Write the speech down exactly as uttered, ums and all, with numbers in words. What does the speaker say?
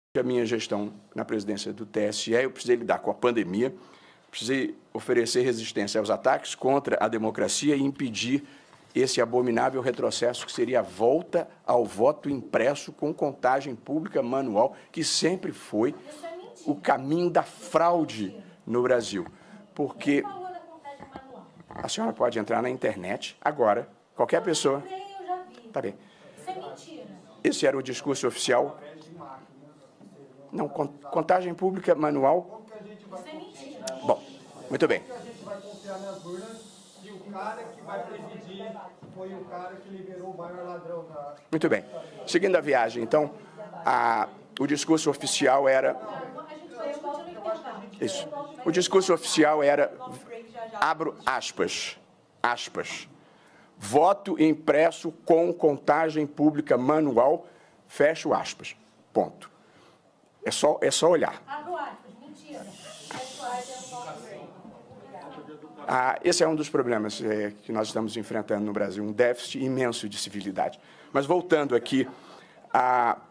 a minha gestão na presidência do T S E, eu precisei lidar com a pandemia, precisei oferecer resistência aos ataques contra a democracia e impedir esse abominável retrocesso que seria a volta ao voto impresso com contagem pública manual, que sempre foi o caminho da fraude no Brasil. Porque a senhora pode entrar na internet agora, qualquer pessoa... Tá bem. Isso é mentira. Esse era o discurso oficial. Não, contagem pública manual. Isso é mentira. Bom, muito bem. A gente vai confiar nas urnas e o cara que vai presidir foi o cara que liberou o maior ladrão da... Muito bem. Seguindo a viagem, então, a, o discurso oficial era... Isso. O discurso oficial era, abro aspas, aspas, voto impresso com contagem pública manual, fecho aspas, ponto. É só, é só olhar. Abro aspas, mentira. Ah, esse é um dos problemas é, que nós estamos enfrentando no Brasil, um déficit imenso de civilidade. Mas voltando aqui, a